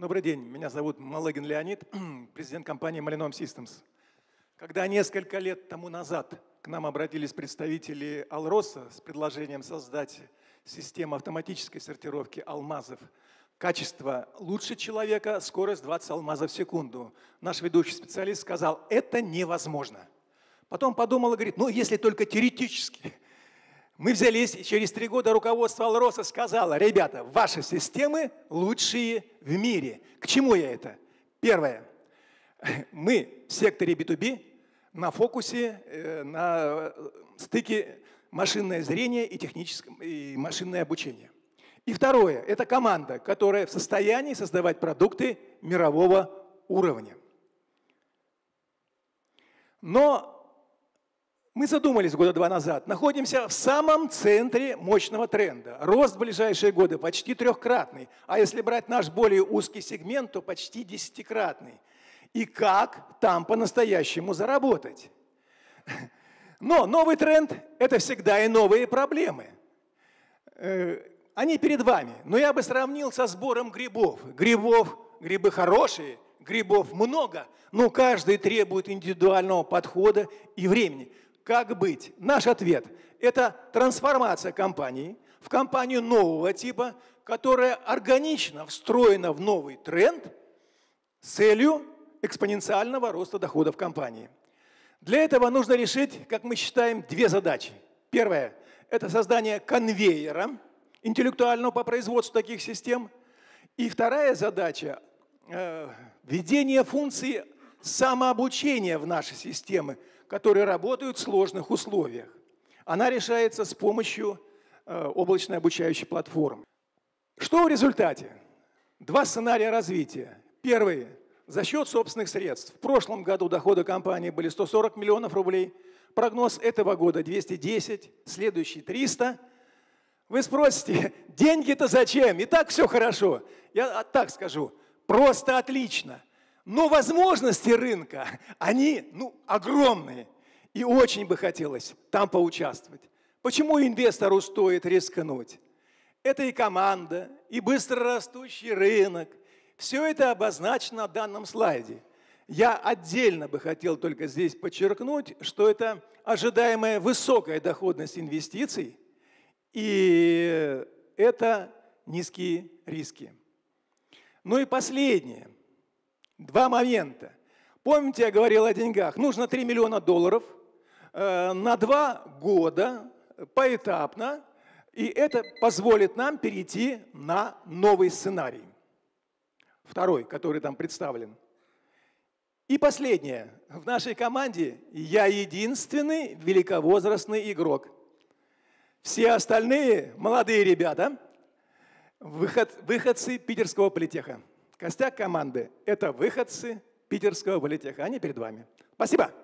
Добрый день, меня зовут Малыгин Леонид, президент компании Malinom Systems. Когда несколько лет тому назад к нам обратились представители Алроса с предложением создать систему автоматической сортировки алмазов, качество лучше человека, скорость 20 алмазов в секунду, наш ведущий специалист сказал, это невозможно. Потом подумал и говорит, ну если только теоретически. Мы взялись, и через 3 года руководство Алроса сказало, ребята, ваши системы лучшие в мире. К чему я это? Первое. Мы в секторе B2B на фокусе, на стыке машинное зрение и машинное обучение. И второе. Это команда, которая в состоянии создавать продукты мирового уровня. Но мы задумались года 2 назад, находимся в самом центре мощного тренда. Рост в ближайшие годы почти 3-кратный, а если брать наш более узкий сегмент, то почти 10-кратный. И как там по-настоящему заработать? Но новый тренд – это всегда и новые проблемы. Они перед вами, но я бы сравнил со сбором грибов. Грибы хорошие, грибов много, но каждый требует индивидуального подхода и времени. Как быть? Наш ответ – это трансформация компании в компанию нового типа, которая органично встроена в новый тренд с целью экспоненциального роста доходов компании. Для этого нужно решить, как мы считаем, 2 задачи. Первая – это создание конвейера интеллектуального по производству таких систем. И вторая задача – введение функции самообучения в наши системы, которые работают в сложных условиях. Она решается с помощью облачной обучающей платформы. Что в результате? 2 сценария развития. Первый – за счет собственных средств. В прошлом году доходы компании были 140 миллионов рублей. Прогноз этого года 210, следующий 300. Вы спросите, деньги-то зачем? И так все хорошо. Я так скажу, просто отлично. Но возможности рынка, они огромные. И очень бы хотелось там поучаствовать. Почему инвестору стоит рискнуть? Это и команда, и быстрорастущий рынок. Все это обозначено на данном слайде. Я отдельно бы хотел только здесь подчеркнуть, что это ожидаемая высокая доходность инвестиций и это низкие риски. Ну и последнее. 2 момента. Помните, я говорил о деньгах. Нужно $3 миллиона на 2 года, поэтапно, и это позволит нам перейти на новый сценарий. Второй, который там представлен. И последнее. В нашей команде я единственный великовозрастный игрок. Все остальные молодые ребята, выходцы Питерского политеха. Костяк команды – это выходцы Питерского политеха. Они перед вами. Спасибо.